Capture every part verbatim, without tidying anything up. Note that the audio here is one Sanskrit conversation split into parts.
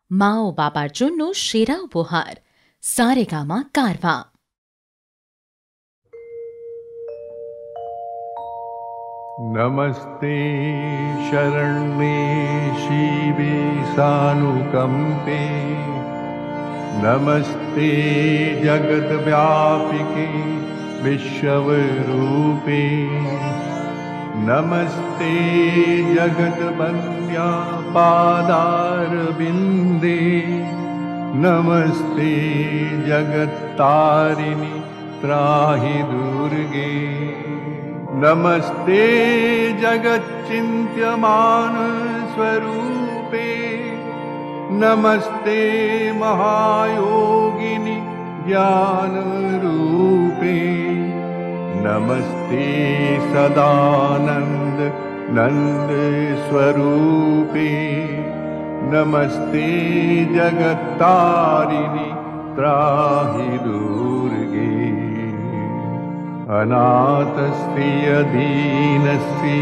মা ও বাবার জন্য সেরা উপহার সারেগামা কারভা। नमस्ते शरण्ये शिवे सानुकंपे, नमस्ते जगद्व्यापिके विश्वरूपे, नमस्ते जगद्वन्द्या पादारविन्दे, नमस्ते जगत्तारिणि त्राहि दुर्गे, नमस्ते जगच्चिन्त्यमान स्वरूपे, नमस्ते महायोगिनि ज्ञान रूपे, नमस्ते सदानंद नंद स्वरूपे, नमस्ते जगत्तारिणि त्राहि दुर्गे, अनाथस्य दीनस्य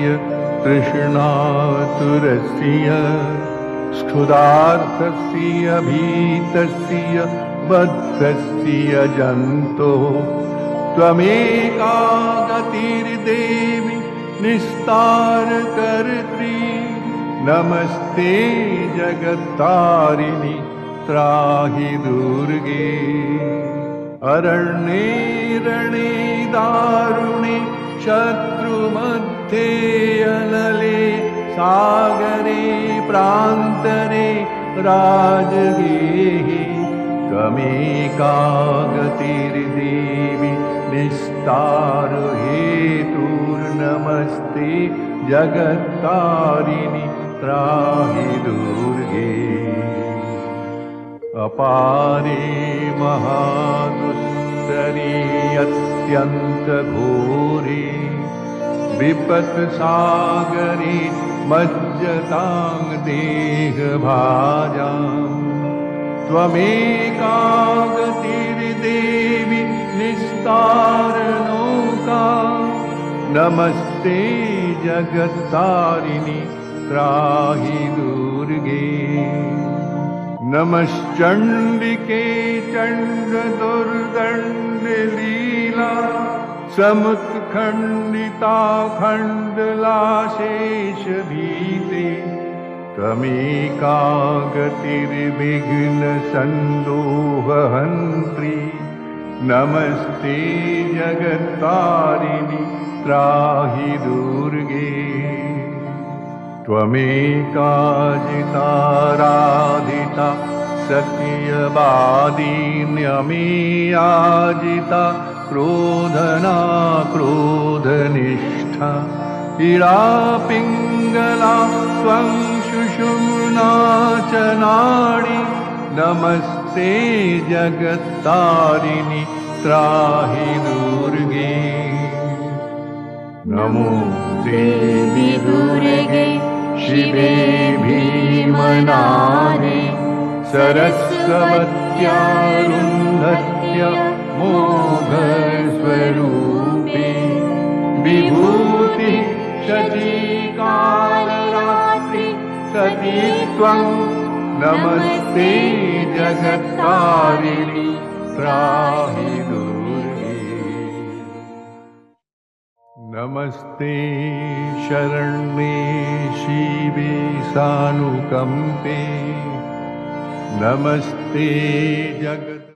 तृष्णातुरस्य क्षुधार्तस्य भीतस्य बद्धस्य जन्तो त्वमेका गतिर्देवि निस्तारकर्त्री, नमस्ते जगत्तारिणि त्राहि दुर्गे, अरण्ये रणे दारुणे शत्रुमध्ये अनले सागरे प्रान्तरे राजगेहे, त्वमेका गतिर्देवि निस्तार हेतुर्नमस्ते जगत्तारिणि त्राहि दुर्गे, अपारे महादुस्तरे अत्यन्तघोरे विपत्सागरे मज्जतां देहभाजाम्, त्वमेका गतिर्देवि निस्तारनौका, नमस्ते जगत्तारिणि त्राहि दुर्गे, नमश्चण्डिके चण्डदुर्दण्डलीला समुत्खण्डिता खण्डलाशेषभीते, त्वमेका गतिर्विघ्नसन्दोहहन्त्री, नमस्ते जगत्तारिणि त्राहि दुर्गे, त्वमेका जिताराधिता सत्यवादिन्यमेयाजिता क्रोधना क्रोधनिष्ठा, इरा पिङ्गला त्वं सुषुम्ना च नाडी, नमस्ते जगत्तारिणि त्राहि दुर्गे, नमो देवी दुर्गे शिवे भीमनादे, सरस्वत्यारुन्धत्य मोघस्वरूपे, विभूति शचीकालरात्रि सती त्वं, नमस्ते जगत्तारिणि त्राहि दुर्गे, नमस्ते शरण्ये शिवे सानुकंपे, नमस्ते जगत्